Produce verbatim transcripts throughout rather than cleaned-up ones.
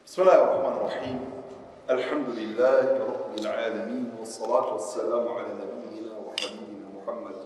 بسم الله الرحمن الرحيم الحمد لله رب العالمين والصلاة والسلام على نبينا وحبيبنا محمد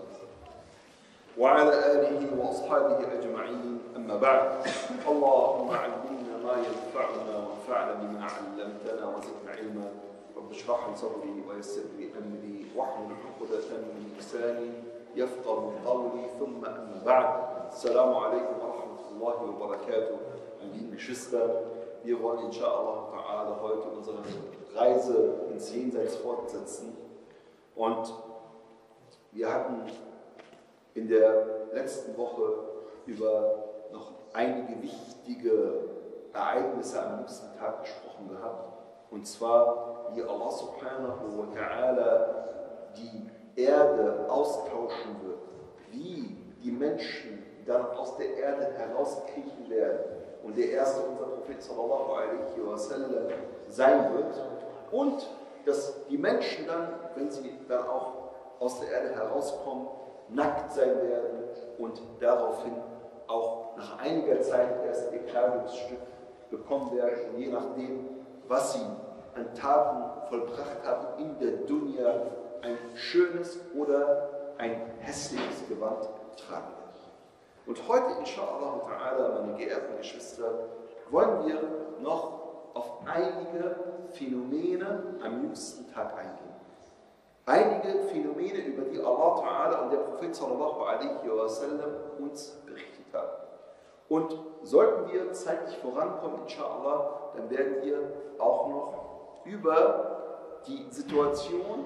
وعلى آله وأصحابه أجمعين أما بعد اللهم علمنا ما ينفعنا وانفعنا بما علمتنا وزدنا علما رب اشرح لي صدري ويسر لي أمري واحلل عقدة من لساني يفقه قولي ثم أما بعد السلام عليكم ورحمة الله وبركاته liebe Geschwister. Wir wollen inshallah ta'ala heute unsere Reise ins Jenseits fortsetzen. Und wir hatten in der letzten Woche über noch einige wichtige Ereignisse am nächsten Tag gesprochen gehabt. Und zwar, wie Allah subhanahu wa ta'ala die Erde austauschen wird, wie die Menschen dann aus der Erde herauskriechen werden und der erste, unser Prophet sallallahu alaihi wasallam, sein wird und dass die Menschen dann, wenn sie dann auch aus der Erde herauskommen, nackt sein werden und daraufhin auch nach einiger Zeit erst ihr Kleidungsstück bekommen werden, und je nachdem, was sie an Taten vollbracht haben in der Dunya, ein schönes oder ein hässliches Gewand tragen werden. Und heute, inshallah ta'ala, meine geehrten Geschwister, wollen wir noch auf einige Phänomene am jüngsten Tag eingehen. Einige Phänomene, über die Allah ta'ala und der Prophet sallallahu alaihi wasallam uns berichtet haben. Und sollten wir zeitlich vorankommen, inshallah, dann werden wir auch noch über die Situation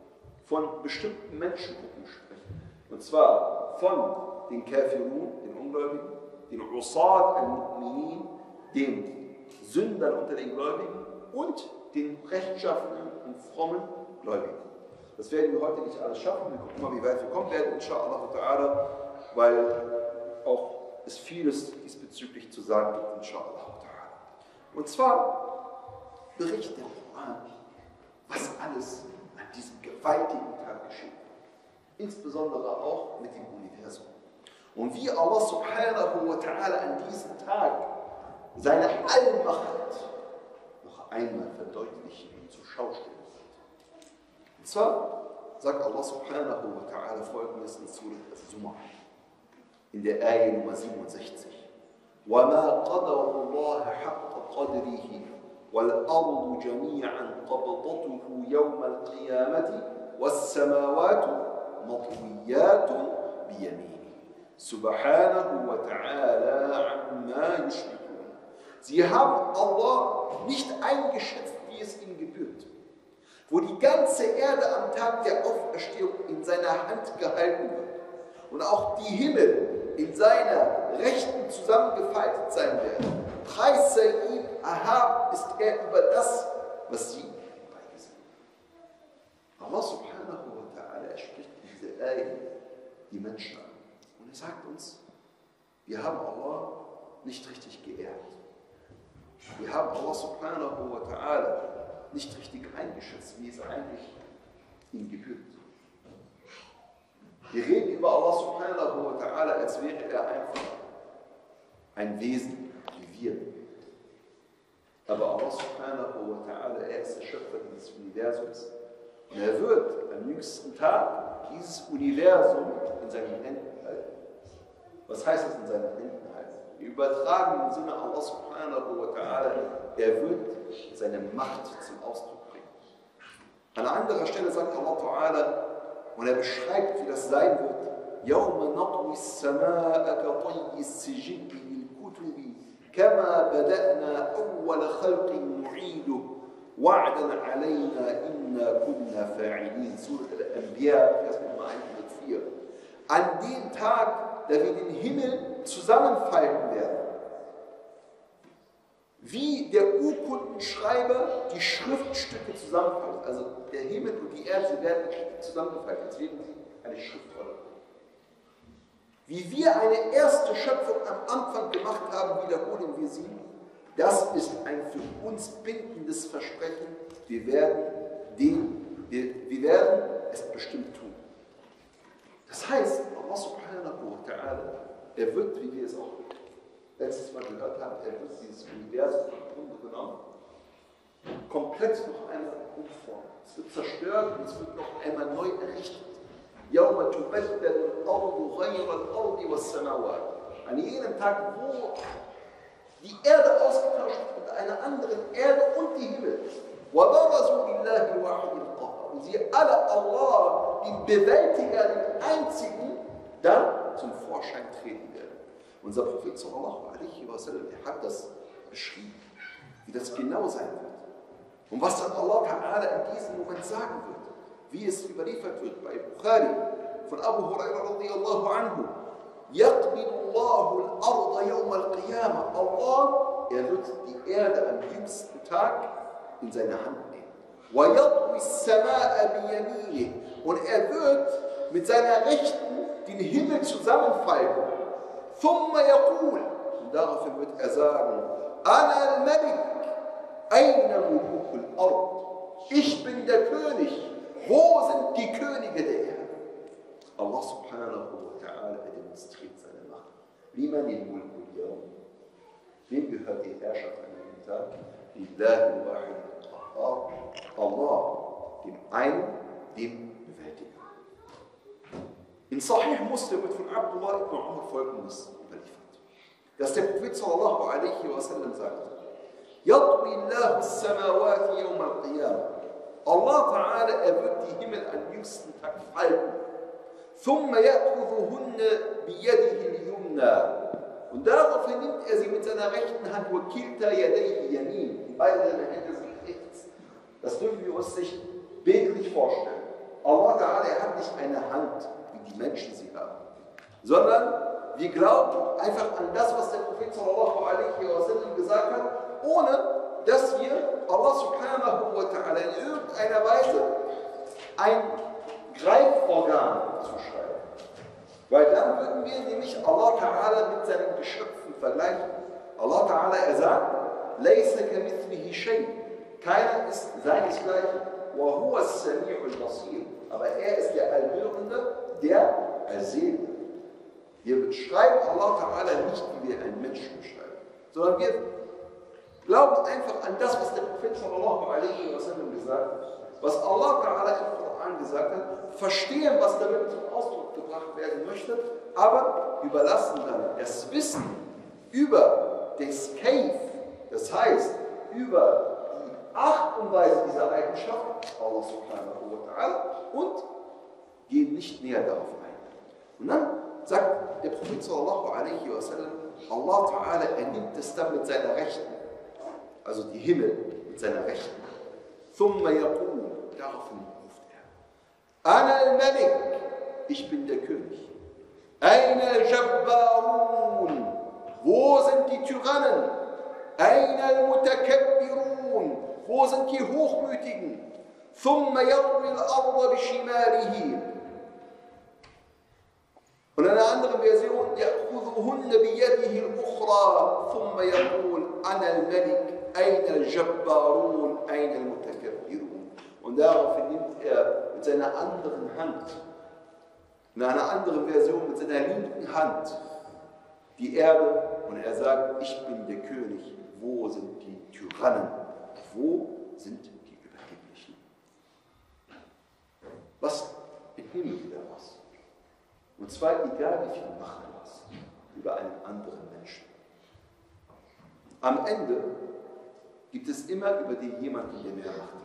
von bestimmten Menschengruppen sprechen. Und zwar von den Kafirun, den Ungläubigen, den Usat al-Mu'minin, den Sündern unter den Gläubigen und den rechtschaffenen und frommen Gläubigen. Das werden wir heute nicht alles schaffen. Wir gucken mal, wie weit wir kommen werden, inshallah ta'ala, weil auch es vieles diesbezüglich zu sagen gibt, inshallah ta'ala. Und zwar berichtet der Koran, was alles an diesem gewaltigen Tag geschieht. Insbesondere auch mit dem Universum. Und wie Allah subhanahu wa ta'ala an diesem Tag seine Allmacht noch einmal verdeutlichen und zur Schau stellen wird. Und zwar sagt Allah subhanahu wa ta'ala folgendes in Surat Az-Zumar, in der Ayah Nummer siebenundsechzig. وَمَا قَدَرُ اللَّهَ حَقَّ قَدْرِهِ وَالْأَرْضُ جَمِيعًا قَبْضَتُهُ يَوْمَ الْقِيَامَةِ وَالسَّمَاوَاتُ مَطْوِيَّاتٌ بِيَمِينِهِ Subhanahu wa ta'ala amma yushrikun. Sie haben Allah nicht eingeschätzt, wie es ihm gebührt. Wo die ganze Erde am Tag der Auferstehung in seiner Hand gehalten wird und auch die Himmel in seiner Rechten zusammengefaltet sein werden. Preis sei ihm, erhaben ist er über das, was sie beide sind. Allah subhanahu wa ta'ala, er spricht in dieser Ayah die Menschen an. Und er sagt uns, wir haben Allah nicht richtig geehrt. Wir haben Allah subhanahu wa ta'ala nicht richtig eingeschätzt, wie es eigentlich ihm gebührt. Wir reden über Allah subhanahu wa ta'ala, als wäre er einfach ein Wesen wie wir. Aber Allah subhanahu wa ta'ala, er ist der Schöpfer dieses Universums. Und er wird am jüngsten Tag dieses Universum in seinen Händen halten. Was heißt das in seinen Händen halten? Im übertragenen Sinne, Allah subhanahu wa ta'ala, er wird seine Macht zum Ausdruck bringen. An anderer Stelle sagt Allah ta'ala, und er beschreibt, wie das sein wird, يَوْمَ نَطْوِ السَّمَاءَ كَطَيِّ السِّجِلِّ لِلْكُتُبِ كَمَا بَدَأْنَا أَوَّلَ خَلْقٍ نُعِيدُهُ وَعْدًا عَلَيْنَا إِنَّا كُنَّا فَاعِلِينَ Surat Al-Anbiya, Vers Nummer hundertvier. An dem Tag, da wir den Himmel zusammenfalten werden, wie der Urkundenschreiber die Schriftstücke zusammenfaltet. Also der Himmel und die Erde, sie werden zusammengefaltet, als wären sie eine Schriftrolle. Wie wir eine erste Schöpfung am Anfang gemacht haben, wiederholen wir sie. Das ist ein für uns bindendes Versprechen. Wir werden, den, wir, wir werden es bestimmt tun. Das heißt, Allah subhanahu wa ta'ala, er wird, wie wir es auch letztes Mal gehört haben, er wird dieses Universum im Grunde genommen komplett noch einmal umformen. Es wird zerstört und es wird noch einmal neu errichtet. يَوْمَ تُبَدَّلُ الْأَرْضُ غَيْرَ الْأَرْضِ وَالسَّمَاوَاتِ. An jenem Tag, wo die Erde ausgetauscht wird mit einer anderen Erde und die Himmel. وَبَرَزُوا لِلَّهِ الْوَاحِدِ الْقَهَّارِ. Und sie alle Allah, den Bewältiger, den Einzigen, dann zum Vorschein treten werden. Unser Prophet sallallahu alaihi wasallam, der hat das beschrieben, wie das genau sein wird. Und was dann Allah Ta'ala in diesem Moment sagen wird, wie es überliefert wird bei Bukhari von Abu Hurairah radiyallahu anhu. يَقْبِضُ اللَّهُ الْأَرْضَ يَوْمَ الْقِيَامَةِ. Allah, er wird die Erde am jüngsten Tag in seine Hand nehmen. وَيَطْوِي السَّمَاءَ بِيَمِينِهِ. Und er wird mit seiner Rechten den Himmel zusammenfalten. ثُمَّ يَقُولُ. Und daraufhin wird er sagen, أَنَا الْمَلِكُ أَيْنَ مُلُوكُ الْأَرْضِ. Ich bin der König. Wo sind die Könige der Erde? Allah subhanahu wa ta'ala demonstriert seine Macht. Liman al-mulku al-yawm. Wem gehört die Herrschaft an diesem Tag? Lillahi al-wahid al-qahhar. Allah, dem einen, dem Bewältiger. In Sahih Muslim wird von Abdullah ibn Umar folgendes überliefert, dass der Prophet sallallahu alaihi wasallam sagt: Yatwi Allahu as-samawati yawm al-qiyamah. Allah Ta'ala, er wird die Himmel am jüngsten Tag falten. ثُمَّ يَأْخُذُهُنَّ بِيَدِهِ الْيُمْنَى. Und daraufhin nimmt er sie mit seiner rechten Hand, وَكِلْتَ يَدَيْهِ يَمِينَ. Beide seine Hände sind rechts. Das dürfen wir uns nicht bildlich vorstellen. Allah Ta'ala, er hat nicht eine Hand, wie die Menschen sie haben, sondern wir glauben einfach an das, was der Prophet sallallahu alaihi wasallam gesagt hat, ohne dass wir Allah subhanahu wa ta'ala in irgendeiner Weise ein Greiforgan zuschreiben. Weil dann würden wir nämlich Allah ta'ala mit seinen Geschöpfen vergleichen. Allah ta'ala, er sagt, لَيْسَ كَمِثْلِهِ شَيْءٍ. Keiner ist seinesgleichen. وَهُوَ السَّمِيعُ الْبَصِيرُ. Aber er ist der Allhörende, der Allsehende. Wir beschreiben Allah ta'ala nicht, wie wir einen Menschen beschreiben, sondern wir glauben einfach an das, was der Prophet sallallahu alaihi wasallam gesagt hat, was Allah Ta'ala im Koran gesagt hat, verstehen, was damit zum Ausdruck gebracht werden möchte, aber überlassen dann das Wissen über das Kaif, das heißt, über die Art und Weise dieser Eigenschaft, Allah subhanahu wa ta'ala, und gehen nicht näher darauf ein. Und dann sagt der Prophet sallallahu alaihi wasallam, Allah Ta'ala, er nimmt es dann mit seiner Rechten, also die Himmel mit seiner Rechten. ثُمَّ يَقُولُ. Daraufhin ruft er: أَنَا الْمَلِكُ. Ich bin der König. أَيْنَ الْجَبَّارُونَ. Wo sind die Tyrannen? أَيْنَ الْمُتَكَبِّرُونَ. Wo sind die Hochmütigen? ثُمَّ يَطْوِي الْأَرْضَ بِشِمَالِهِ. Und in einer anderen Version: يَأْخُذُهُنَّ بِيَدِهِ الْأُخْرَى ثُمَّ يَقُولُ أَنَا الْمَلِكُ أَيْنَ الْجَبَّارُونَ أَيْنَ الْمُتَكَبِّرُونَ. Und daraufhin nimmt er mit seiner anderen Hand, in einer anderen Version mit seiner linken Hand, die Erde und er sagt: Ich bin der König. Wo sind die Tyrannen? Wo sind die Überheblichen? Was entnehmen wir daraus? Und zwar egal, wie viel Macht du hast über einen anderen Menschen. Am Ende gibt es immer über dir jemanden, der mehr Macht hat.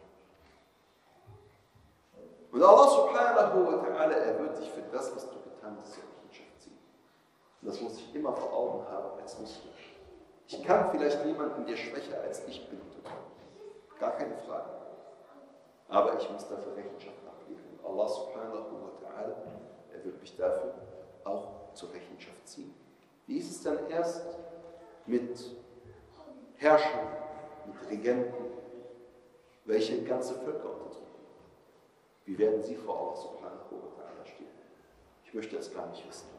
Und Allah subhanahu wa ta'ala, er wird dich für das, was du getan hast, zur Rechenschaft ziehen. Und das muss ich immer vor Augen haben als Muslim. Ich kann vielleicht jemanden, der schwächer als ich bin, gar keine Frage. Aber ich muss dafür Rechenschaft ablegen. Und Allah subhanahu wa ta'ala, er wird mich dafür auch zur Rechenschaft ziehen. Wie ist es dann erst mit Herrschern, mit Regenten, welche ganze Völker unterdrücken? Wie werden sie vor Allah subhanahu wa ta'ala stehen? Ich möchte es gar nicht wissen.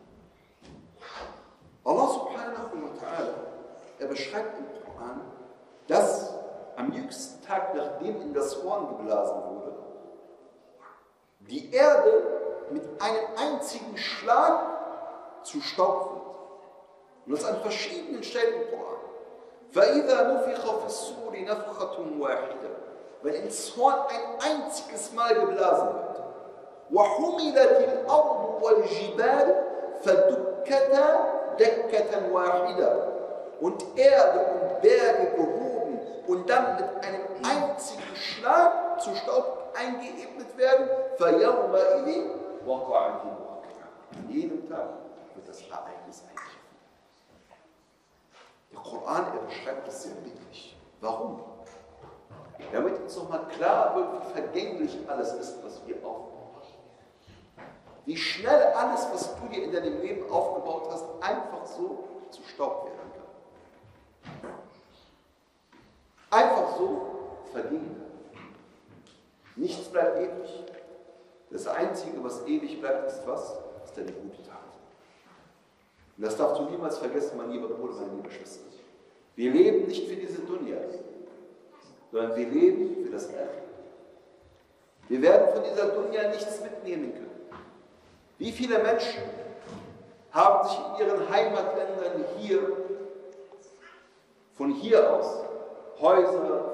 Allah subhanahu wa ta'ala, er beschreibt im Koran, dass am jüngsten Tag, nachdem in das Horn geblasen wurde, die Erde mit einem einzigen Schlag zu Staub wird. Und das an verschiedenen Stellen im Koran. فَإِذَا نُفِخَ فِي الصُّورِ نفخة واحدة, wenn im Zorn ein einziges Mal geblasen wird. وحملت الأرض والجبال فدكتا دكة واحدة, und Erde und Berge gehoben und dann mit einem einzigen Schlag zu Staub eingeebnet werden. فيومئذ وقعت الواقعة. An jedem Tag wird das Ereignis eintreffen. Der Koran, er beschreibt das sehr bildlich. Warum? Damit uns nochmal klar wird, wie vergänglich alles ist, was wir aufbauen. Wie schnell alles, was du dir in deinem Leben aufgebaut hast, einfach so zu Staub werden kann. Einfach so vergehen kann. Nichts bleibt ewig. Das Einzige, was ewig bleibt, ist was? Ist deine gute Tat. Und das darfst du niemals vergessen, mein lieber Bruder, meine liebe Schwester. Wir leben nicht für diese Dunya, sondern wir leben für das Akhirah. Wir werden von dieser Dunya nichts mitnehmen können. Wie viele Menschen haben sich in ihren Heimatländern hier, von hier aus, Häuser,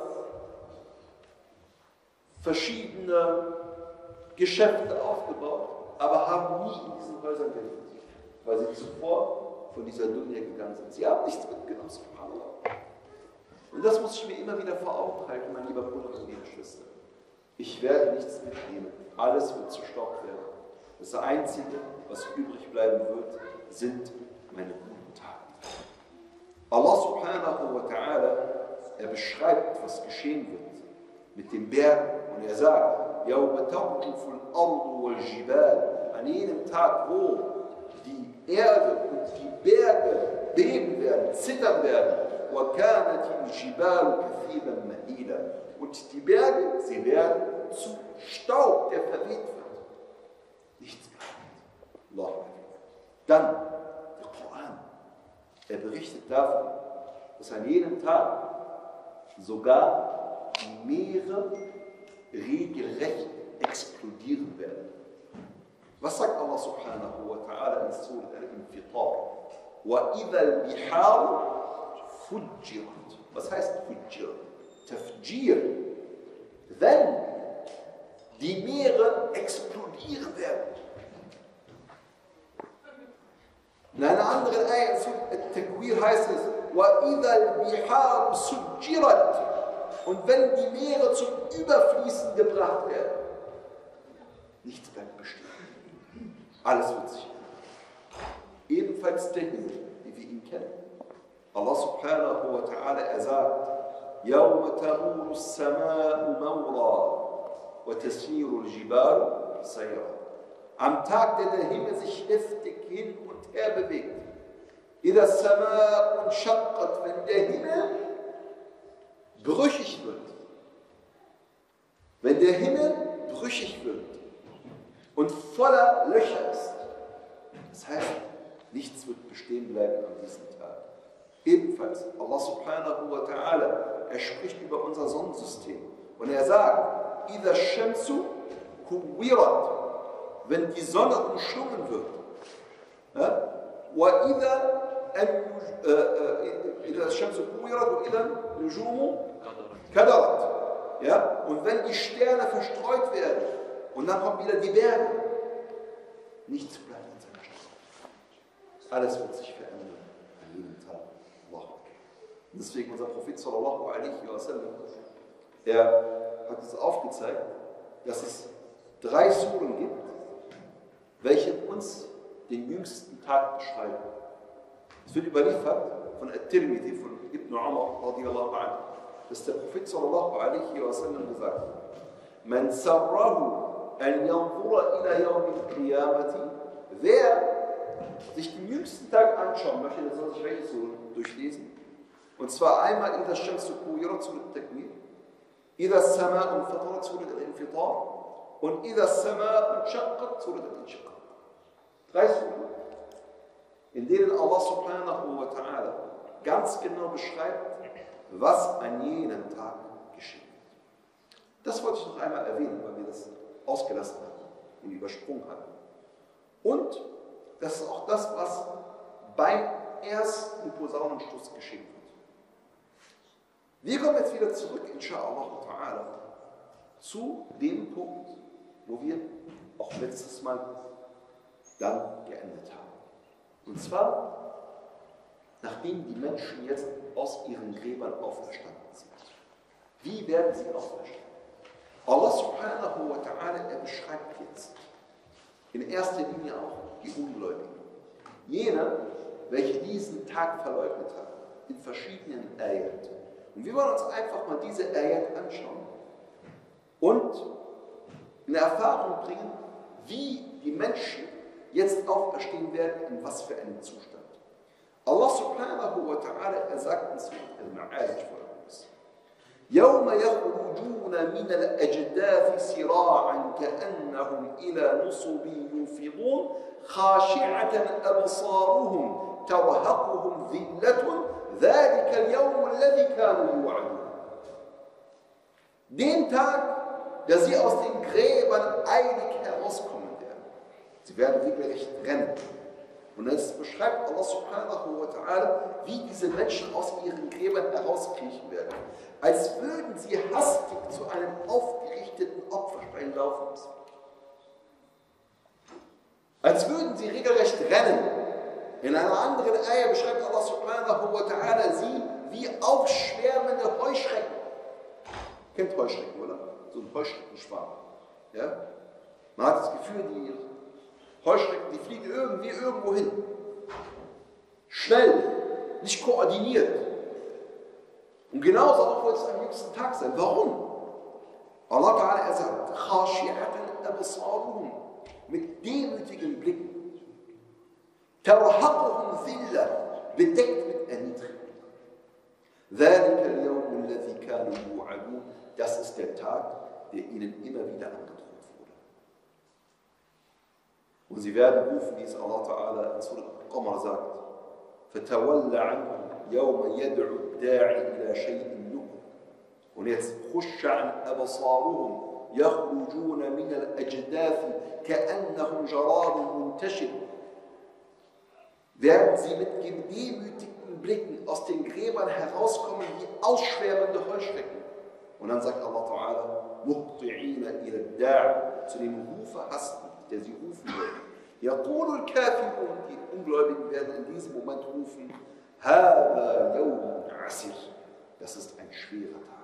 verschiedene Geschäfte aufgebaut, aber haben nie in diesen Häusern gelebt, weil sie zuvor von dieser Dunya gegangen sind. Sie haben nichts mitgenommen, subhanallah. Und das muss ich mir immer wieder vor Augen halten, mein lieber Bruder und liebe Schwester. Ich werde nichts mitnehmen. Alles wird zu Staub werden. Das Einzige, was übrig bleiben wird, sind meine guten Taten. Allah subhanahu wa ta'ala, er beschreibt, was geschehen wird mit den Bergen. Und er sagt, يَوْمَ تَرْجُفُ الْأَرْضُ وَالْجِبَالُ, an jedem Tag, wo die Erde und die Berge beben werden, zittern werden. وَكَانَتِ الْجِبَالُ كَثِيبًا مَهِيلًا, und die Berge, sie werden zu Staub, der verweht wird. Nichts bleibt. Allah. Dann der Koran. Er berichtet davon, dass an jedem Tag sogar die Meere regelrecht explodieren werden. Was sagt Allah subhanahu wa ta'ala in Surah Al-Infitar? وَإِذَا الْبِحَارُ فُجِّرَتْ. Was heißt Fujjir? Tafjir. Wenn die Meere explodieren werden. In einer anderen Ayah, Al-Takwir, heißt es, وَإِذَا الْبِحَارُ سُجِّرَتْ. Und wenn die Meere zum Überfließen gebracht werden, nichts bleibt bestehen. Alles wird sich ändern. Ebenfalls der Himmel, wie wir ihn kennen. Allah subhanahu wa ta'ala, er sagt, يَوْمَ تَمُورُ السَّمَاءُ مَوْرًا وَتَسِيرُ الْجِبَالُ سَيْرًا. Am Tag, der der Himmel sich heftig hin und her bewegt. إِذَا السَّمَاءُ انشَقَّتْ, wenn der Himmel brüchig wird. Wenn der Himmel brüchig wird und voller Löcher ist. Das heißt, nichts wird bestehen bleiben an diesem Tag. Ebenfalls, Allah subhanahu wa ta'ala, er spricht über unser Sonnensystem. Und er sagt, إِذَا الشَّمْسُ كُوِّرَتْ, wenn die Sonne umschlungen wird. Ja? وَإِذَا إِذَا الشَّمْسُ كُوِّرَتْ وَإِذَا النُّجُومُ كَدَرَتْ. Ja? Und wenn die Sterne verstreut werden und dann kommen wieder die Berge, nichts bleibt an seiner Stelle. Alles wird sich verändern an jedem Tag. Deswegen unser Prophet sallallahu alaihi wasallam, er hat es aufgezeigt, dass es drei Suren gibt, welche uns den jüngsten Tag beschreiben. Es wird überliefert von At-Tirmidhi, von Ibn Umar radiyallahu anhu, dass der Prophet sallallahu alaihi wasallam gesagt hat, Man sarrahu an yanzura ila yawm al-qiyamati, wer sich den jüngsten Tag anschauen möchte, der soll sich welche Suren durchlesen. Und zwar einmal in das Shamsu Kuwirat, Surat Takwir, Ida as-Sama'u fatarat, Surat Al-Infitar, und Ida as-Sama'u shaqqat, Surat Al-Inshiqaq. Drei Suren, in denen Allah subhanahu wa ta'ala ganz genau beschreibt, was an jenem Tag geschehen wird. Das wollte ich noch einmal erwähnen, weil wir das ausgelassen hatten und übersprungen hatten. Und das ist auch das, was beim ersten Posaunenstoß geschehen wird. Wir kommen jetzt wieder zurück, inshallah ta'ala, zu dem Punkt, wo wir auch letztes Mal dann geendet haben. Und zwar, nachdem die Menschen jetzt aus ihren Gräbern auferstanden sind. Wie werden sie auferstanden? Allah subhanahu wa ta'ala, er beschreibt jetzt in erster Linie auch die Ungläubigen. Jene, welche diesen Tag verleugnet haben, in verschiedenen Ayat. Und wir wollen uns einfach mal diese Ayat anschauen und in Erfahrung bringen, wie die Menschen jetzt auferstehen werden, in was für einem Zustand. Allah subhanahu wa ta'ala, er sagt uns in Al-Ma'arij folgendes: يَوْمَ يَخْرُجُونَ مِنَ الْأَجْدَاثِ سِرَاعًا كَأَنَّهُمْ إِلَى نُصُبٍ يُوفِضُونَ خَاشِعَةً أَبْصَارُهُمْ تَرْهَقُهُمْ ذِلَّةٌ ذَلِكَ الْيَوْمُ الَّذِي كَانُوا يُوعَدُونَ. Den Tag, da sie aus den Gräbern eilig herauskommen werden. Sie werden regelrecht rennen. Und es beschreibt Allah subhanahu wa ta'ala, wie diese Menschen aus ihren Gräbern herauskriechen werden. Als würden sie hastig zu einem aufgerichteten Opferstein laufen. Als würden sie regelrecht rennen. In einer anderen Ayah beschreibt Allah subhanahu wa ta'ala sie wie aufschwärmende Heuschrecken. Kennt Heuschrecken, oder? So ein Heuschreckenschwarm. Ja? Man hat das Gefühl, die Heuschrecken, die fliegen irgendwie irgendwo hin. Schnell, nicht koordiniert. Und genauso auch wird es am jüngsten Tag sein. Warum? Allah Ta'ala, er sagt, خَاشِعَةً أَبْصَارُهُمْ, mit demütigen Blicken. تَرْهَقُهُمْ ذِلَّةٌ, bedeckt mit Erniedrigung. ذَلِكَ الْيَوْمُ الَّذِي كَانُوا يُوعَدُونَ, das ist der Tag, der ihnen immer wieder angedroht wurde. Und sie werden rufen, wie es Allah Ta'ala in Surah Al-Qamar sagt, فَتَوَلَّ عَنْهُمْ يَوْمَ يَدْعُ الدَّاعِ إِلَى شَيْءٍ نُكُرٍ. Und jetzt خُشَّ عَنْ أَبْصَارُهُمْ يَخْرُجُونَ مِنَ الْأَجْدَاثِ كَأَنَّهُمْ جَرَادٌ مُنْتَشِرٌ. Werden sie mit gedemütigten Blicken aus den Gräbern herauskommen wie ausschwärmende Heuschrecken. Und dann sagt Allah Ta'ala, مُهْطِعِينَ إِلَى الدَّاعِ, zu dem Rufer hasten, der sie rufen wird. يَقُولُ الْكَافِرُونَ, die Ungläubigen werden in diesem Moment rufen, هَذَا يَوْمٌ عَسِرٌ, das ist ein schwerer Tag.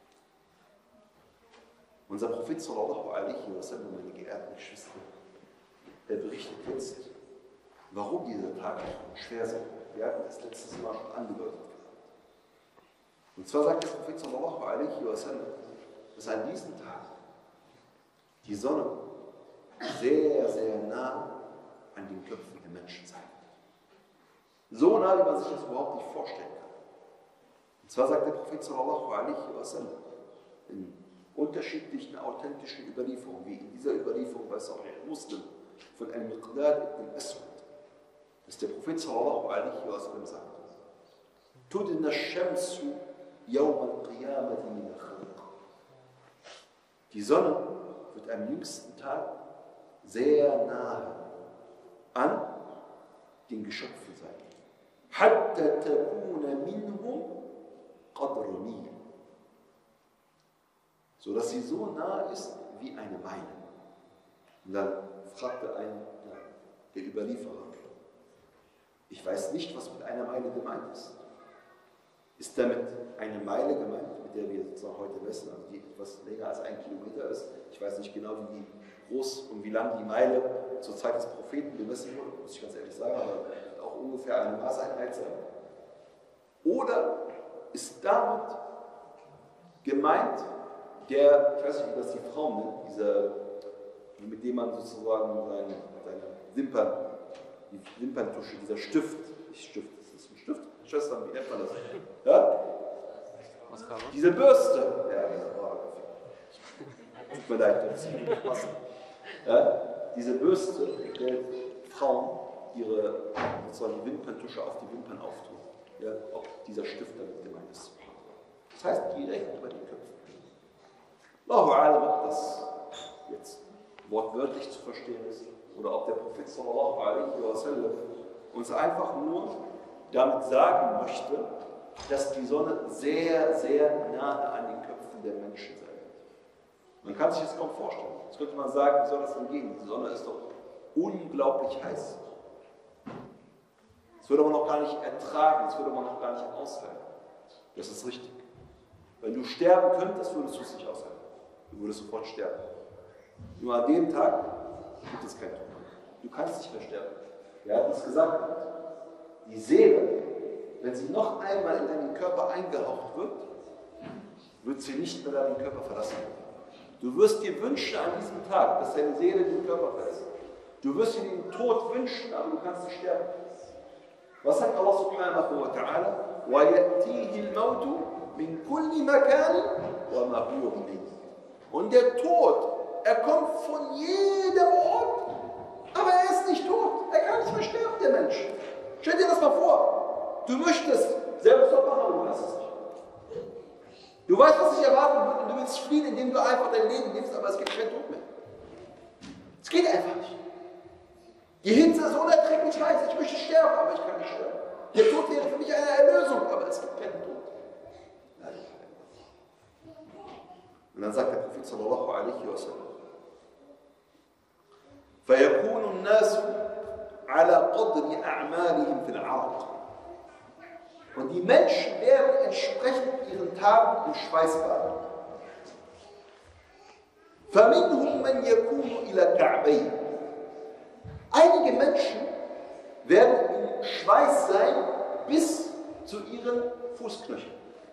Unser Prophet sallallahu alaihi wa sallam, meine geehrten Geschwister, er berichtet jetzt, warum dieser Tag schwer sein wird. Wir hatten das letztes Mal schon angedeutet. Und zwar sagt der Prophet sallallahu alaihi wa sallam, dass an diesem Tag die Sonne sehr, sehr nah an den Köpfen der Menschen sein wird. So nah, wie man sich das überhaupt nicht vorstellen kann. Und zwar sagt der Prophet sallallahu alaihi wa sallam in unterschiedlichen authentischen Überlieferungen, wie in dieser Überlieferung bei Sahih Muslim von Al-Miqdad ibn Aswad, dass der Prophet sallallahu alaihi wa sallam sagt, Tudna ash-shamsu yawm al-qiyamati min al-khalq. Die Sonne wird am jüngsten Tag sehr nahe an den Geschöpfen sein. Hatta takuna minhum qadra mil. So dass sie so nah ist wie eine Meile. Und dann fragte ein, ja, der Überlieferer, ich weiß nicht, was mit einer Meile gemeint ist. Ist damit eine Meile gemeint, mit der wir sozusagen heute messen, also die etwas länger als ein Kilometer ist? Ich weiß nicht genau, wie groß und wie lang die Meile zur Zeit des Propheten gemessen wurde, muss ich ganz ehrlich sagen, aber auch ungefähr eine Maßeinheit sein. Oder ist damit gemeint, der, ich weiß nicht, wie das die Frauen nennt, dieser, mit dem man sozusagen seine, seine Wimpern, die Wimperntusche, dieser Stift, nicht Stift, das ist ein Stift, Schwestern, wie nennt man das? Ja? Diese Bürste, ja, oh, tut mir leid, das ist nicht passend. Ja? Diese Bürste, der Frauen ihre sozusagen die Wimperntusche auf die Wimpern auftun. Ja? Ob dieser Stift damit gemeint ist. Das heißt, direkt über den Köpfen. Allahu a'lam, ob das jetzt wortwörtlich zu verstehen ist oder ob der Prophet sallallahu alaihi wa sallam uns einfach nur damit sagen möchte, dass die Sonne sehr, sehr nahe an den Köpfen der Menschen sein wird. Man kann sich das kaum vorstellen. Jetzt könnte man sagen, wie soll das denn gehen? Die Sonne ist doch unglaublich heiß. Das würde man noch gar nicht ertragen, das würde man noch gar nicht aushalten. Das ist richtig. Wenn du sterben könntest, würdest du es nicht aushalten. Du würdest sofort sterben. Nur an dem Tag gibt es kein Tod. Du kannst nicht mehr sterben. Wir hatten es gesagt. Die Seele, wenn sie noch einmal in deinen Körper eingehaucht wird, wird sie nicht mehr deinen Körper verlassen. Du wirst dir wünschen an diesem Tag, dass deine Seele den Körper verlässt. Du wirst dir den Tod wünschen, aber du kannst nicht sterben. Was sagt Allah subhanahu wa ta'ala? وَيَأْتِيهِ الْمَوْتُ مِنْ كُلِّ مَكَانٍ وَمَا هُوَ بِمَيِّتٍ. Und der Tod, er kommt von jedem Ort, aber er ist nicht tot. Er kann nicht mehr sterben, der Mensch. Stell dir das mal vor. Du möchtest selbst doch machen, aber du kannst es nicht. Du weißt, was dich erwarten wird und du willst fliehen, indem du einfach dein Leben lebst, aber es gibt keinen Tod mehr. Es geht einfach nicht. Die Hitze ist unerträglich heiß. Ich möchte sterben, aber ich kann nicht sterben. Der Tod wäre für mich eine Erlösung, aber es gibt keinen Tod. Und dann sagt der Prophet sallallahu alaihi wasallam: فَيَكُونُ النَّاسُ عَلَى قَدْرِ أَعْمَالِهِمْ فِي الْعَرْضِ. Und die Menschen werden entsprechend ihren Taten im Schweiß baden. فَمِنْهُمْ مَنْ يَكُونُ إِلَى كَعْبَيْهِ. Einige Menschen werden im Schweiß sein bis zu ihren Fußknöcheln.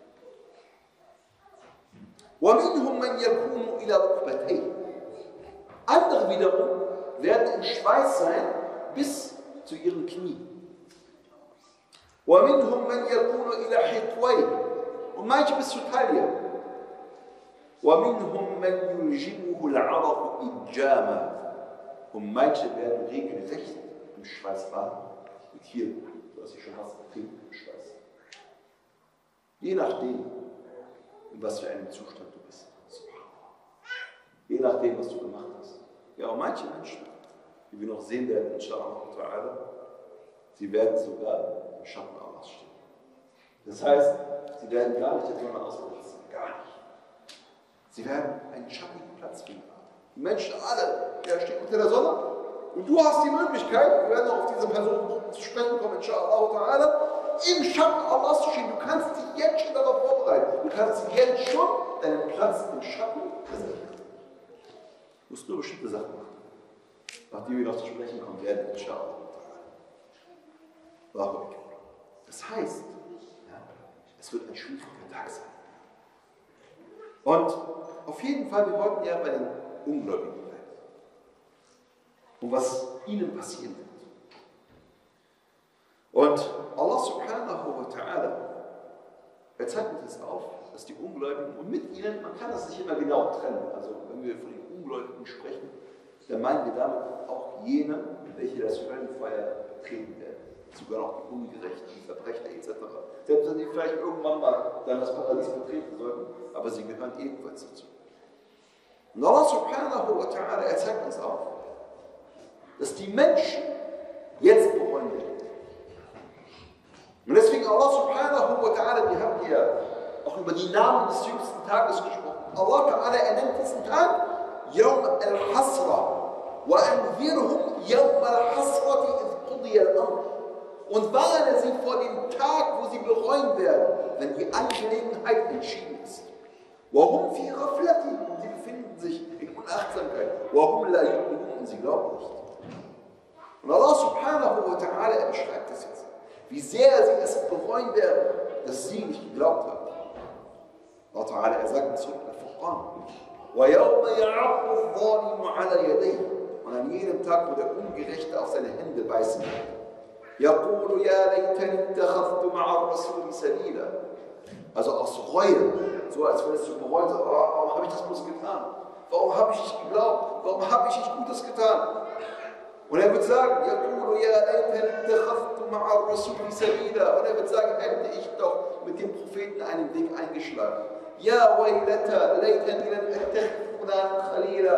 وَمِنْهُمْ مَنْ يَكُونُ إِلَى رُكْبَتَيْهِ. Andere wiederum werden im Schweiß sein bis zu ihren Knien. وَمِنْهُمْ مَنْ يَكُونُ إِلَى حِطْوَيْهِ. Und manche bis zur Taille. وَمِنْهُمْ مَنْ يُلْجِمُهُ الْعَرَقُ إِلْجَامًا. Und manche werden regelrecht im Schweiß baden. Und hier, was ich schon hast, trinken im Schweiß. Je nachdem, in was für einem Zustand du bist. Je nachdem, was du gemacht hast. Ja, und manche Menschen, die wir noch sehen werden, inshallah, sie werden sogar im Schatten Allahs stehen. Das heißt, sie werden gar nicht in der Sonne ausgesetzt. Gar nicht. Sie werden einen schattigen Platz finden. Die Menschen alle, der steht unter der Sonne. Und du hast die Möglichkeit, wir werden auch auf diese Person zu sprechen kommen, inshallah, im Schatten Allahs zu stehen. Du kannst dich jetzt schon darauf vorbereiten. Du kannst jetzt schon deinen Platz im Schatten reservieren. Du musst nur bestimmte Sachen machen, nach die wir noch zu sprechen kommen werden, inshallah. Das heißt, ja, es wird ein schwieriger Tag sein. Und auf jeden Fall, wir wollten ja bei den Ungläubigen bleiben. Und was ihnen passieren wird. Und Allah subhanahu wa ta'ala, er zeigt uns das auf, dass die Ungläubigen, und mit ihnen, man kann das nicht immer genau trennen, also wenn wir von den Ungläubigen sprechen, dann meinen wir damit auch jene, welche das Höllenfeuer betreten werden. Sogar auch die Ungerechten, die Verbrecher et cetera. Selbst wenn sie vielleicht irgendwann mal dann das Paradies betreten sollten, aber sie gehören ebenfalls dazu. Und Allah subhanahu wa ta'ala, er zeigt uns auf, dass die Menschen jetzt bereuen werden. Und deswegen Allah subhanahu wa ta'ala, wir haben hier auch über die Namen des jüngsten Tages gesprochen. Allah ta'ala, er nennt diesen Tag Yawm al-Hasra wa anzirhum Yawm al-Hasrati idh qudiya al-amr. Und warne sie vor dem Tag, wo sie bereuen werden, wenn die Angelegenheit entschieden ist. Warum fi ghaflatin? Und sie befinden sich in Unachtsamkeit. Warum la yu'minun? Und sie glauben nicht. Und Allah subhanahu wa ta'ala, er beschreibt das jetzt, wie sehr sie es bereuen werden, dass sie nicht geglaubt haben. Allah ta'ala, er sagt zurück in Al-Furqan: وَيَوْمَ يَعَضُّ الظَّالِمُ عَلَى يَدَيْهِ. Und an jedem Tag, wo der Ungerechte auf seine Hände beißen wird. يَقُولُ يَا لَيْتَنِي اتَّخَذْتُ مَعَ الرَّسُولِ سَبِيلًا. Also aus Reue, so als würdest du bereuen, so, oh, warum habe ich das bloß getan? Warum habe ich nicht geglaubt? Warum habe ich nicht Gutes getan? Und er wird sagen, يَقُولُ يَا لَيْتَنِي اتَّخَذْتُ مَعَ الرَّسُولِ سَبِيلًا. Und er wird sagen, hätte ich doch mit dem Propheten einen Weg eingeschlagen. يَا وَيْلَتَا لَيْتَنِي لَمْ أَتَّخِذْ فُلَانًا خَلِيلًا.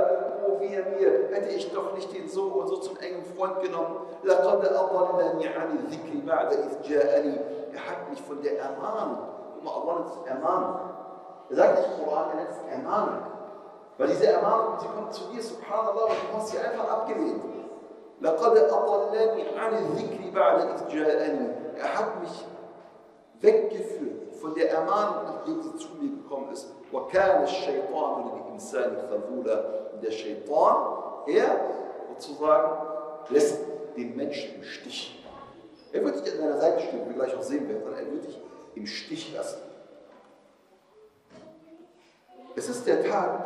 oh wehe mir, hätte ich doch nicht den so und so zum engen Freund genommen. لَقَدْ أَضَلَّنِي عَنِ الذِّكْرِ بَعْدَ إِذْ جَاءَنِي. Er hat mich von der Ermahnung, guck mal, Allah nennt es Ermahnung. Er sagt nicht im Koran, er nennt es Ermahnung. Weil diese Ermahnung, sie kommt zu dir, subhanallah, und du hast sie einfach abgelehnt. لَقَدْ أَضَلَّنِي عَنِ الذِّكْرِ بَعْدَ إِذْ جَاءَنِي. Er hat mich weggeführt von der Ermahnung, nachdem sie zu mir gekommen ist. وَكَانَ الشَّيْطَانُ لِلْإِنسَانِ خَذُولًا. Und der Shaitan, er sozusagen lässt den Menschen im Stich. Er wird nicht an deiner Seite stehen, wie wir gleich auch sehen werden, sondern er wird dich im Stich lassen. Es ist der Tag,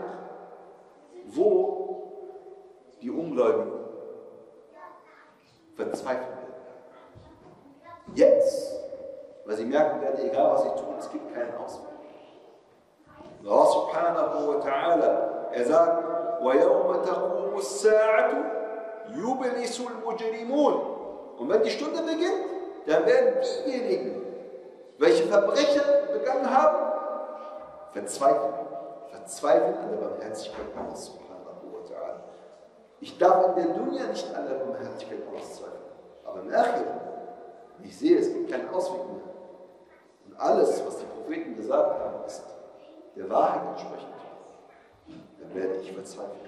wo die Ungläubigen verzweifeln werden. Jetzt, weil sie merken werden, egal was sie tun, es gibt keinen Ausweg. Allah subhanahu wa ta'ala, er sagt, وَيَوْمَ تَقُومُ السَّاعَةُ يُبْلِسُ الْمُجْرِمُونَ. Und wenn die Stunde beginnt, dann werden diejenigen, welche Verbrechen begangen haben, verzweifeln. Verzweifeln an der Barmherzigkeit Allahs subhanahu wa ta'ala. Ich darf in der Dunya nicht an der Barmherzigkeit Allahs zweifeln. Aber im Akhirah, wenn ich sehe, es gibt keinen Ausweg mehr. Und alles, was die Propheten gesagt haben, ist der Wahrheit entsprechend, dann werde ich verzweifeln.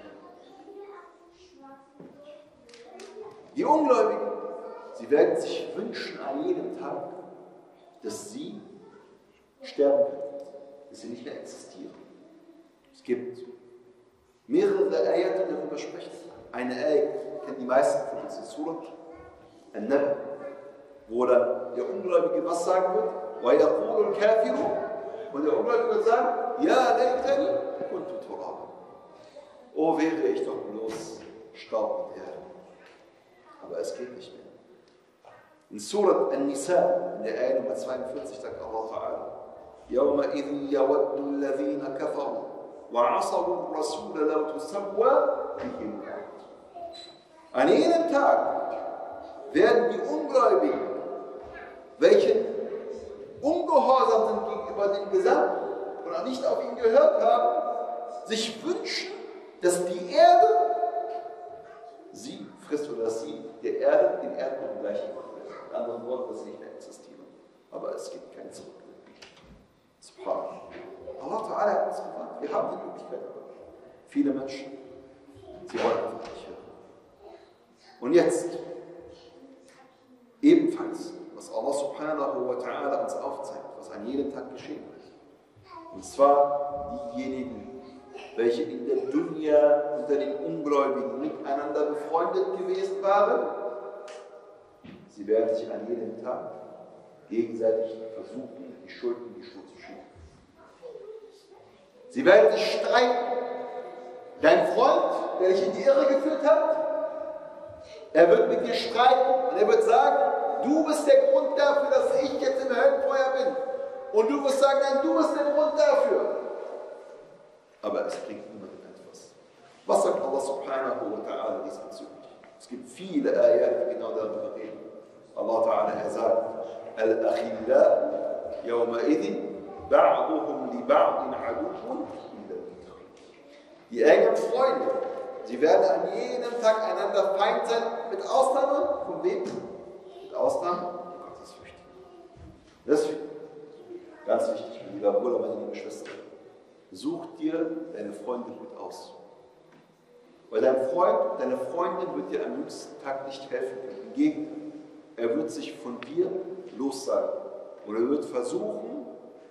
Die Ungläubigen, sie werden sich wünschen an jedem Tag, dass sie sterben können, dass sie nicht mehr existieren. Es gibt mehrere Ayat, die darüber sprechen. Eine Ayat kennen die meisten von uns in Surah An-Naba, wo dann der Ungläubige was sagen wird? وَيَقُولُ الْكَافِرُ. Und der Ungläubige wird sagen, ja, leitani kuntu turaba. Oh, wäre ich doch bloß Staub und Erde. Aber es geht nicht mehr. In Surat An-Nisa, in der Ayah Nummer zweiundvierzig, sagt Allah Ta'ala, يَوْمَئِذٍ يَوَدُّ الَّذِينَ كَفَرُوا وَعَصَوُا الرَّسُولَ لَوْ تُسَوَّى بِهِمْ الْأَرْضُ. An jenem Tag werden die Ungläubigen, welche ungehorsam sind gegenüber dem Gesandten oder nicht auf ihn gehört haben, sich wünschen, dass die Erde sie frisst oder dass sie der Erde, den Erdboden gleich gemacht wird. Mit anderen Worten, dass sie nicht mehr existieren. Aber es gibt kein Zurück. Subhanallah. Allah Ta'ala hat uns gemacht. Wir haben die Möglichkeit. Viele Menschen, sie wollen einfach nicht hören. Und jetzt, ebenfalls, was Allah Subhanahu wa Ta'ala uns aufzeigt, was an jedem Tag geschehen ist. Und zwar diejenigen, welche in der Dunya unter den Ungläubigen miteinander befreundet gewesen waren, sie werden sich an jedem Tag gegenseitig versuchen, die Schuld in die Schuhe zu schieben. Sie werden sich streiten. Dein Freund, der dich in die Irre geführt hat, er wird mit dir streiten und er wird sagen, du bist der Grund dafür, dass ich jetzt im Höllenfeuer bin. Und du wirst sagen, nein, du bist der Grund dafür. Aber es bringt niemandem etwas. Was sagt Allah subhanahu wa ta'ala diesbezüglich? Es gibt viele Ayat, die genau darüber reden. Allah ta'ala, er sagt, Al-Akhilla yawma'idhin ba'duhum li ba'din aduwwun illa al-muttaqin. Die engen Freunde, sie werden an jedem Tag einander Feind sein, mit Ausnahme von wem? Mit Ausnahme der Gottesfürchtigen. Deswegen, ganz wichtig, mein lieber Bruder, meine liebe Schwester, such dir deine Freunde gut aus. Weil dein Freund, deine Freundin wird dir am jüngsten Tag nicht helfen können. Im Gegenteil, er wird sich von dir lossagen. Und er wird versuchen,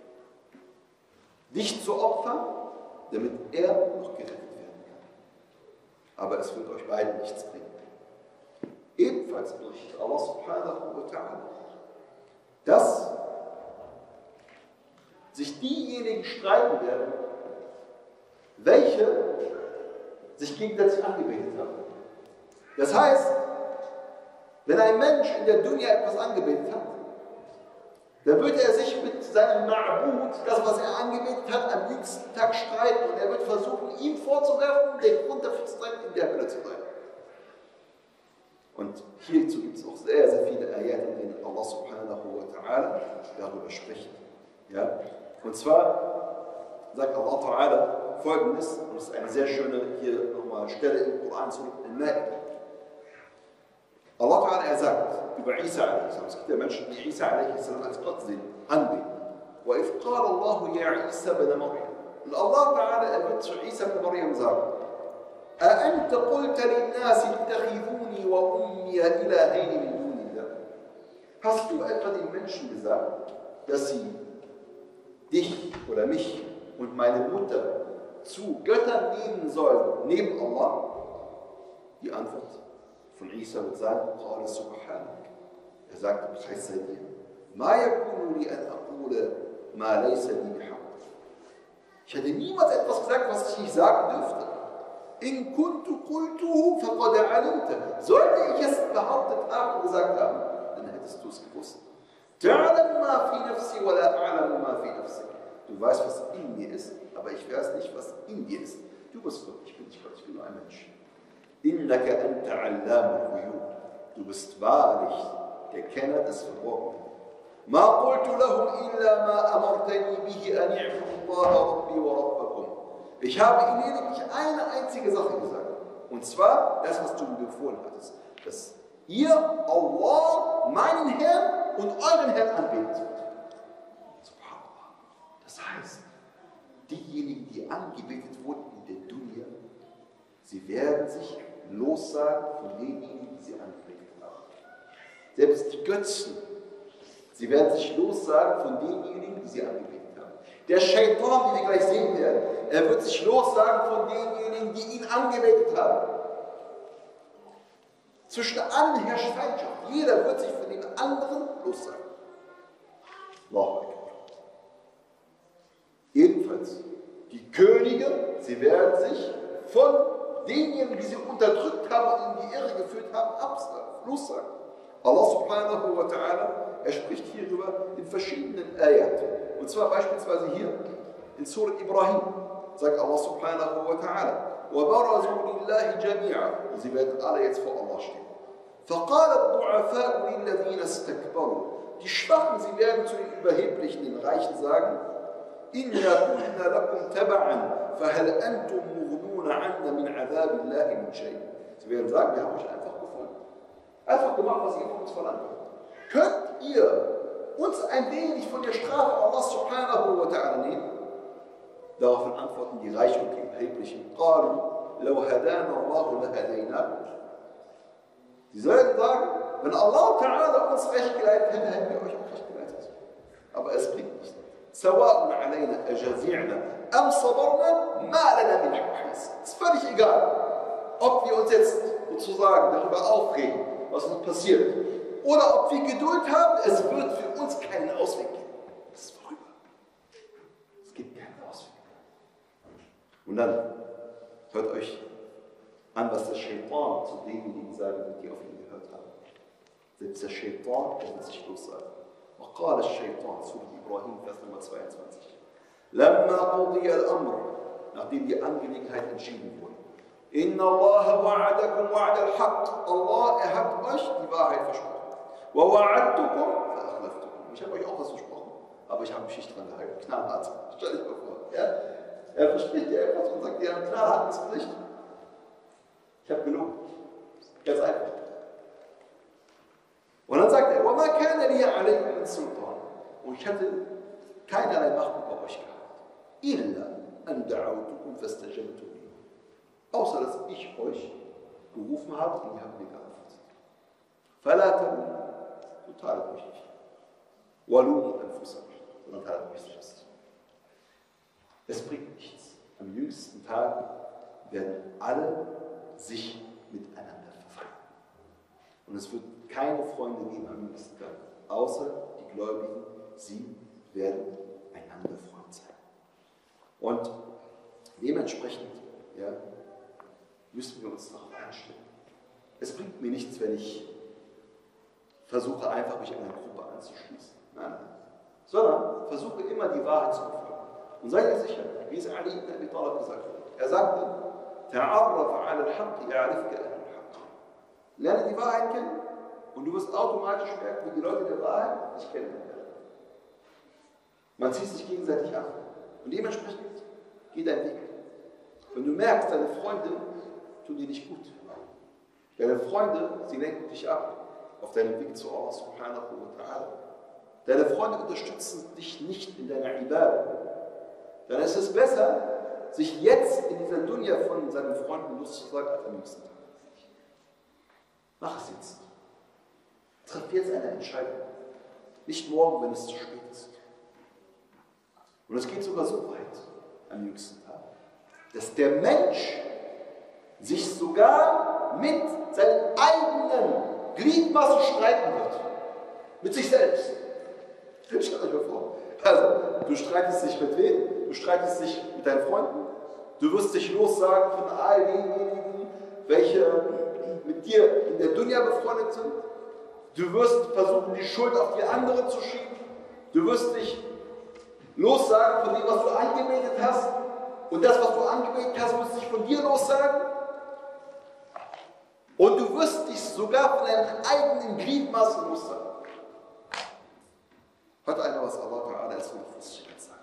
dich zu opfern, damit er noch gerettet werden kann. Aber es wird euch beiden nichts bringen. Ebenfalls berichtet Allah subhanahu wa ta'ala, dass sich diejenigen streiten werden, welche sich gegenseitig angebetet haben. Das heißt, wenn ein Mensch in der Dunya etwas angebetet hat, dann wird er sich mit seinem Ma'bud, das was er angebetet hat, am jüngsten Tag streiten und er wird versuchen, ihm vorzuwerfen, den Grund dafür zu sein, in der Hölle zu sein. Und hierzu gibt es auch sehr, sehr viele Ayat, in denen Allah subhanahu wa ta'ala darüber spricht. Ja? Und zwar sagt Allah Ta'ala Folgendes, und das ist eine sehr schöne hier nochmal Stelle im Koran zu Al-Ma'idah. Allah Ta'ala, er sagt über Isa a.s. Es gibt ja Menschen, die Isa a.s. als Gott sehen, anbeten. وَإِذْ قَالَ اللَّهُ يَا عِيسَى بْنَ مَرْيَمَ. Und Allah Ta'ala, er wird zu Isa ibn Maryam sagen, أَأَنْتَ قُلْتَ لِلنَّاسِ اتَّخِذُونِي وَأُمِّيَ إِلَهَيْنِ مِنْ دُونِ اللَّهِ. Hast du etwa den Menschen gesagt, dass sie dich oder mich und meine Mutter zu Göttern nehmen sollen, neben Allah? Die Antwort von Isa wird sagen, قَالَ سُبْحَانَكَ. Er sagt, preis sei dir. مَا يَكُونُ لِي أَنْ أَقُولَ مَا لَيْسَ لِي بِحَقٍّ. Ich hätte niemals etwas gesagt, was ich nicht sagen dürfte. In kuntu qultuhu faqad alimta. Sollte ich es behauptet haben und gesagt haben, dann hättest du es gewusst. Ta'lam ma fi nafsi wa la a'lamu ma fi nafsik. Du weißt, was in mir ist, aber ich weiß nicht, was in dir ist. Du bist Gott, ich bin nicht Gott, ich bin nur ein Mensch. Innaka anta 'allamul ghuyub. Du bist wahrlich der Kenner des Verborgenen. Ma qultu lahum illa ma amartani bihi an i'budu Allah rabbi wa rabbakum. Ich habe ihnen lediglich eine einzige Sache gesagt. Und zwar das, was du mir befohlen hattest. Dass ihr Allah, meinen Herrn und euren Herrn anbeten sollt. Subhanallah. Das heißt, diejenigen, die angebetet wurden in der Dunya, sie werden sich lossagen von denjenigen, die sie angebetet haben. Selbst die Götzen, sie werden sich lossagen von denjenigen, die sie angebetet haben. Der Shaitan, wie wir gleich sehen werden, er wird sich lossagen von denjenigen, die ihn angebetet haben. Zwischen allen herrscht Feindschaft. Jeder wird sich von den anderen lossagen. Allahu Akbar. Ebenfalls, die Könige, sie werden sich von denjenigen, die sie unterdrückt haben und in die Irre geführt haben, lossagen. Allah subhanahu wa ta'ala, er spricht hierüber in verschiedenen Ayat. Und zwar beispielsweise hier in Surat Ibrahim, sagt Allah subhanahu wa ta'ala, وَبَرَزُوا لِلَّهِ جَمِيعًا. Und sie werden alle jetzt vor Allah stehen. فَقَالَ الضُّعَفَاءُ لِلَّذِينَ اسْتَكْبَرُوا. Die Schwachen, sie werden zu den Überheblichen, den Reichen sagen, إِنَّا كُنَّا لَكُمْ تَبَعًا فَهَلْ أَنْتُمْ مُغْنُونَ عَنَّا مِنْ عَذَابِ اللَّهِ مِنْ شَيْءٍ. Sie werden sagen, wir haben euch einfach gefolgt. Einfach gemacht, was ihr von uns verlangt habt. Könnt ihr uns ein wenig von der Strafe Allah subhanahu wa ta'ala nehmen? Daraufhin antworten die Reichen und die Überheblichen. Sie sollten sagen, wenn Allah ta'ala uns recht geleitet hätte, hätten wir euch auch recht geleitet. Aber es bringt nichts. Es ist völlig egal, ob wir uns jetzt sozusagen darüber aufregen, was uns passiert, oder ob wir Geduld haben, es wird für uns keinen Ausweg geben. Das ist vorüber. Es gibt keinen Ausweg. Und dann hört euch an, was der Shaitan zu denjenigen sagen wird, die auf ihn gehört haben. Selbst der Shaitan, der wird sich lossagen. وقال الشيطان, Surah Ibrahim, Vers Nummer zweiundzwanzig. لما قضي الأمر, nachdem die Angelegenheit entschieden wurde. إن الله وعدكم وعد الحق. Allah, er hat euch die Wahrheit versprochen. ووعدتكم فأخلفتكم. Ich habe euch auch was versprochen, aber ich habe mich nicht dran gehalten. Knallhart. Stell dich mal vor. Ja? Er verspricht dir etwas und sagt dir ein knallhartes Gesicht. Ich habe gelogen. Ganz einfach. Und dann sagt er, وَمَا كَانَ لِيَ عَلَيْكُمْ مِنْ سُلْطَانٍ. Und ich hatte keinerlei Macht über euch gehabt. إِلَّا أَنْ دَعَوْتُكُمْ فَاسْتَجَبْتُمْ لِي. Außer dass ich euch gerufen habe und ihr habt mir geantwortet. فَلَا تَلُومُوا. Du tadet mich nicht. وَلُومُوا أَنفُسَكُمْ. Sondern tadet mich selbst. Es bringt nichts. Am jüngsten Tag werden alle sich miteinander verfeinden. Und es wird keine Freunde geben am jüngsten Tag, außer die Gläubigen, sie werden einander Freund sein. Und dementsprechend ja, müssen wir uns darauf einstellen. Es bringt mir nichts, wenn ich versuche, einfach mich einer Gruppe anzuschließen. Nein, nein. Sondern versuche immer die Wahrheit zu verfolgen. Und seid ihr sicher, wie es Ali ibn Abi Talib gesagt hat. Er sagte, تعرف على الحق يعرفك أهل الحق. Lerne die Wahrheit kennen und du wirst automatisch merken, wie die Leute der Wahrheit dich kennen werden. Man zieht sich gegenseitig an. Und dementsprechend Geh deinen Weg. Wenn du merkst, deine Freunde tun dir nicht gut. Deine Freunde, sie lenken dich ab auf deinem Weg zu Allah subhanahu wa ta'ala. Deine Freunde unterstützen dich nicht in deiner Ibadah. Dann ist es besser, sich jetzt in dieser Dunya von seinen Freunden loszusagen als am liebsten Tag. Mach es jetzt. Triff jetzt eine Entscheidung. Nicht morgen, wenn es zu spät ist. Und es geht sogar so weit am jüngsten Tag, dass der Mensch sich sogar mit seinen eigenen Gliedmaßen streiten wird. Mit sich selbst. Stellt euch mal vor. Also, du streitest dich mit wem? Du streitest dich mit deinen Freunden. Du wirst dich lossagen von all denjenigen, welche mit dir in der Dunya befreundet sind. Du wirst versuchen, die Schuld auf die anderen zu schieben. Du wirst dich lossagen von dem, was du angebetet hast. Und das, was du angebetet hast, wirst dich von dir lossagen. Und du wirst dich sogar von deinen eigenen Gliedmaßen lossagen. Hat einer, was Allah Ta'ala als Fußstück sagt.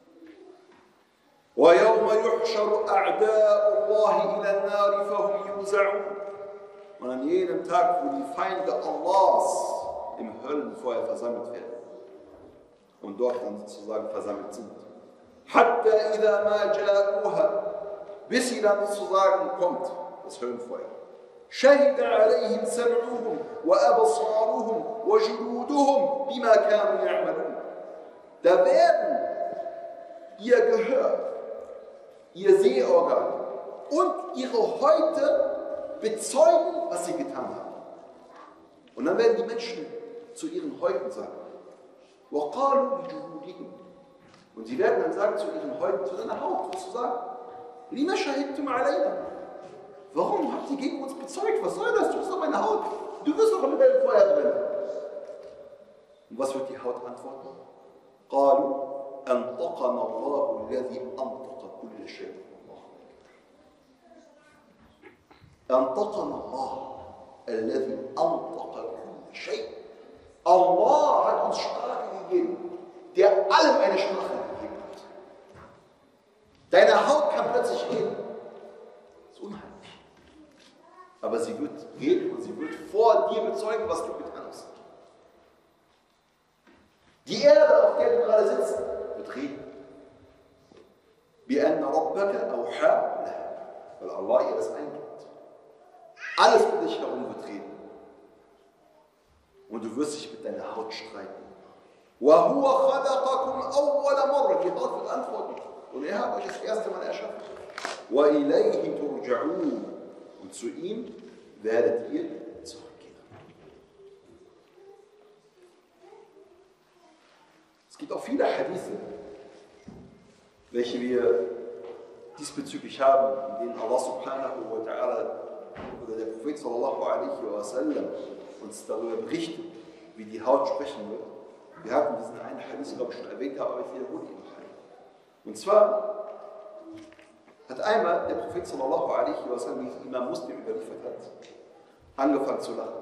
وَيَوْمَ يُحْشَرُ أَعْدَاءُ اللَّهِ إِلَى النَّارِ فَهُمْ يُوزَعُونَ. Und an jedem Tag, wo die Feinde Allahs im Höllenfeuer versammelt werden und dort dann sozusagen versammelt sind. حَتَّى إِذَا مَا جَاءُوهَا, bis sie dann sozusagen kommt, das Höllenfeuer. شهد عليهم سمعهم وأبصارهم وجلودهم بما كانوا يعملون. Da werden ihr Gehör, ihr Sehorgan und ihre Häute bezeugen, was sie getan haben. Und dann werden die Menschen zu ihren Häuten sagen, وَقَالُوا لِجُلُودِهِمْ, und sie werden dann sagen zu ihren Häuten, zu deiner Haut, was zu sagen, لِمَ شَهِدْتُمْ عَلَيْنَا, warum habt ihr gegen uns bezeugt? Was soll das? Du bist doch meine Haut. Du wirst doch im Feuer brennen. Und was wird die Haut antworten? قالوا أنطقنا الله الذي أنطق كل شيء. أنطقنا الله الذي أنطق كل شيء. Allah hat uns Sprache gegeben, der allem eine Sprache gegeben hat. Deine Haut kann plötzlich reden. Das ist unheimlich. Aber sie wird reden und sie wird vor dir bezeugen, was du getan hast. Die Erde, auf der du gerade sitzt, wird reden. بِأَنَّ رَبَّكَ أَوْحَى لَهَا, weil Allah ihr das eingibt. Alles um dich herum wird reden. Und du wirst dich mit deiner Haut streiten. وَهُوَ خَلَقَكُمْ أَوَّلَ مَرَّةٍ, die Haut wird antworten. Und er hat euch das erste Mal erschaffen. وَإِلَيْهِ تُرْجَعُونَ, und zu ihm werdet ihr zurückkehren. Es gibt auch viele Hadithe, welche wir diesbezüglich haben, in denen Allah subhanahu wa ta'ala oder der Prophet sallallahu alaihi wa sallam uns darüber berichtet, wie die Haut sprechen wird. Wir hatten diesen einen Hadith, glaube ich, schon erwähnt, aber ich wiederhole ihn noch einmal. Und zwar hat einmal der Prophet sallallahu alaihi wa sallam, wie es Imam Muslim überliefert hat, angefangen zu lachen.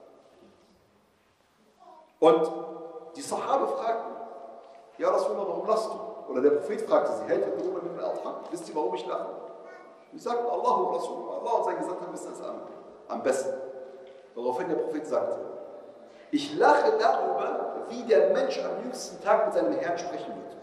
Und die Sahabe fragten, ja Rasulullah, warum lachst du? Oder der Prophet fragte sie, hey, wisst ihr, warum ich lache? Und sie sagten, Allahu Rasulullah, Allah und sein Gesandter wissen es am, am besten. Woraufhin der Prophet sagte, ich lache darüber, wie der Mensch am jüngsten Tag mit seinem Herrn sprechen wird.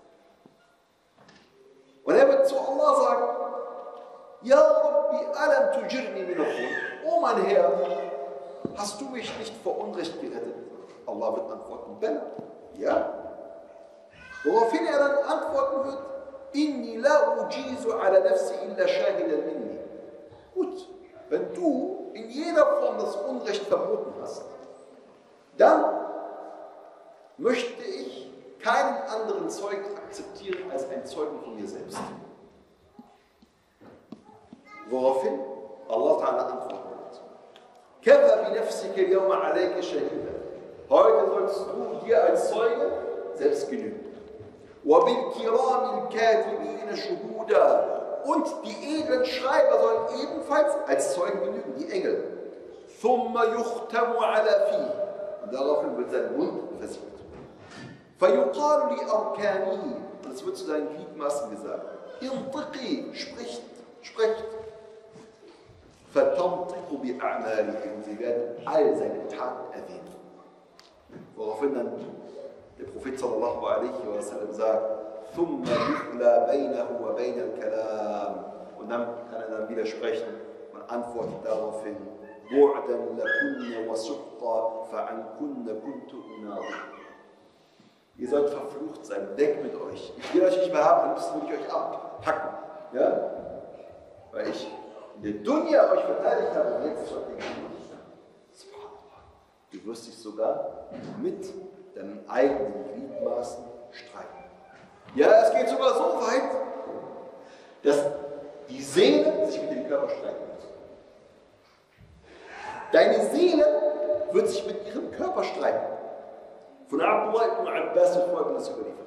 Und er wird zu Allah sagen, Ja Rabbi, alam tujirni min al-khul. Oh mein Herr, hast du mich nicht vor Unrecht gerettet? Allah wird antworten, Bella, ja. Woraufhin er dann antworten wird, Inni la ujizu ala nafsi illa shahidan minni. Gut, wenn du in jeder Form das Unrecht verboten hast, dann möchte ich keinen anderen Zeugen akzeptieren als einen Zeugen von mir selbst. Woraufhin Allah Ta'ala antworten wird. Kafa bi nafsika al-yawma alayka shahida. Heute sollst du dir als Zeuge selbst genügen. Wa bil kirami al-katibina shuhuda. Und die edlen Schreiber sollen ebenfalls als Zeugen genügen, die Engel. Thumma yukhtamu ala fi. Und daraufhin wird sein Mund versiegelt. فَيُقَالُ لِأَرْكَانِهِ. Und und es wird zu deinen Gliedmaßen gesagt, Intiqi, spricht, sprecht. Fatantiqu bi a'malihim, sie werden all seine Taten erwähnen. Woraufhin dann der Prophet sallallahu alaihi wa sallam sagt, ثُمَّ يُخْلَى بَيْنَهُ وَبَيْنَ الْكَلَامِ. Und dann kann er dann widersprechen. Man antwortet daraufhin, بُعْدًا لَكُنَّ وَسُحْطًا فَعَنْكُنَّ كُنْتُ أُنَاظِرُ. Ihr sollt verflucht sein, weg mit euch. Ich will euch nicht mehr haben, am liebsten will ich euch abhacken. Ja? Weil ich in der Dunya euch verteidigt habe und jetzt schon denke ich, du wirst dich sogar mit deinen eigenen Gliedmaßen streiten. Ja, es geht sogar so weit, dass die Seele sich mit dem Körper streiten wird. Deine Seele wird sich mit ihrem Körper streiten. Von Abdullah ibn Abbas wird Folgendes überliefert.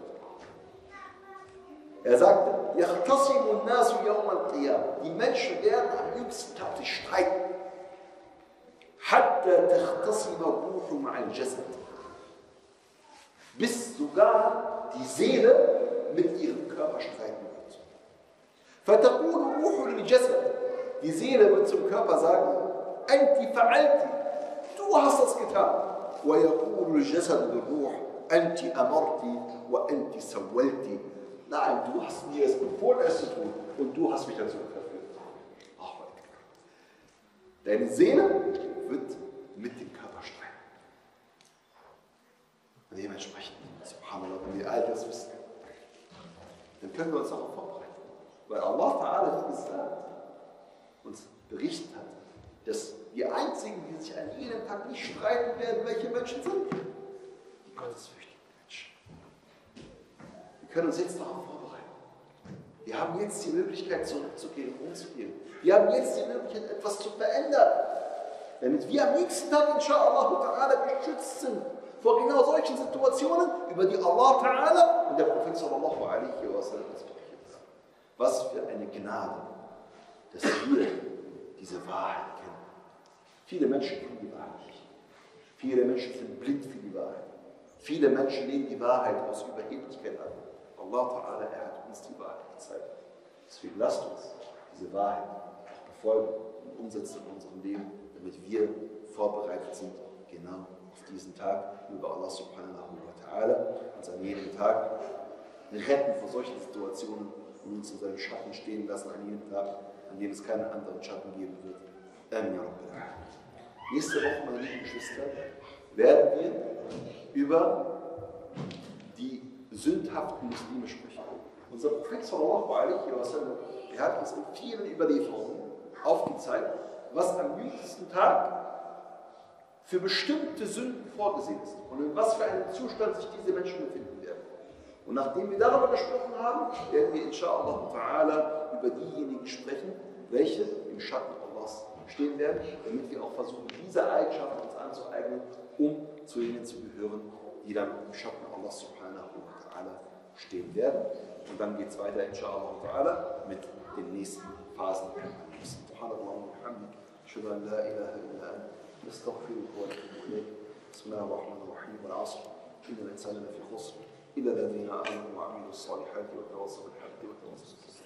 Er sagte, يَخْتَصِمُ النَّاسُ يَوْمَ الْقِيَامَةِ. Die Menschen werden am jüngsten Tag sich streiten. حَتَّى تَخْتَصِمَ الرُّوحُ مَعَ الْجَسَدِ. Bis sogar die Seele mit ihrem Körper streiten wird. فَتَقُولُ رُوحُ لِلْجَسَدِ. Die Seele wird zum Körper sagen, أَنْتِ فَعَلْتِ. Du hast das getan. وَيَقُولُ الْجَسَدُ لِلْرُوحِ أَنْتِ أَمَرْتِ وَأَنْتِ سَوَّلْتِ. Nein, du hast mir es befohlen, es zu tun, und du hast mich dazu verführt. Ach, deine Seele wird mit dem Körper streiten. Und dementsprechend, subhanallah, wenn wir all das wissen, dann können wir uns darauf vorbereiten. Weil Allah Ta'ala, wie gesagt, uns berichtet hat, dass die einzigen, die sich an jedem Tag nicht streiten werden, welche Menschen sind? Die gottesfürchtigen Menschen. Wir können uns jetzt darauf vorbereiten. Wir haben jetzt die Möglichkeit, zurückzugehen, umzugehen. Wir haben jetzt die Möglichkeit, etwas zu verändern. Damit wir am nächsten Tag, inshallah ta'ala, geschützt sind vor genau solchen Situationen, über die Allah Ta'ala und der Prophet sallallahu alaihi wa sallam uns berichtet haben. Was für eine Gnade, dass wir diese Wahrheit kennen. Viele Menschen kennen die Wahrheit nicht. Viele Menschen sind blind für die Wahrheit. Viele Menschen lehnen die Wahrheit aus Überheblichkeit an. Allah Ta'ala, er hat uns die Wahrheit gezeigt. Deswegen lasst uns diese Wahrheit auch befolgen und umsetzen in unserem Leben, damit wir vorbereitet sind, genau auf diesen Tag, über Allah Subhanahu wa Ta'ala, uns an jedem Tag retten vor solchen Situationen und uns in seinem Schatten stehen lassen an jedem Tag, an dem es keinen anderen Schatten geben wird. Amen. Nächste Woche, meine lieben Geschwister, werden wir über die sündhaften Muslime sprechen. Unser Prophet sallallahu alaihi wa sallam, er hat uns in vielen Überlieferungen aufgezeigt, was am jüngsten Tag für bestimmte Sünden vorgesehen ist und in was für einem Zustand sich diese Menschen befinden werden. Und nachdem wir darüber gesprochen haben, werden wir inshallah ta'ala über diejenigen sprechen, welche im Schatten Allahs stehen werden, damit wir auch versuchen, diese Eigenschaften uns anzueignen, um zu ihnen zu gehören, die dann im Schatten Allahs subhanahu wa ta'ala stehen werden. Und dann geht es weiter inshallah ta'ala mit den nächsten Phasen. Subhanallah wa bihamdik, ashhadu an la ilaha illa anta, nastaghfiruka wa natubu ilayk. Bismillahir rahmanir rahim. Wal 'asr, innal insana lafi khusr illa alladhina amanu wa 'amilus salihati wa tawassaw bil haqqi wa tawassaw bis sabr.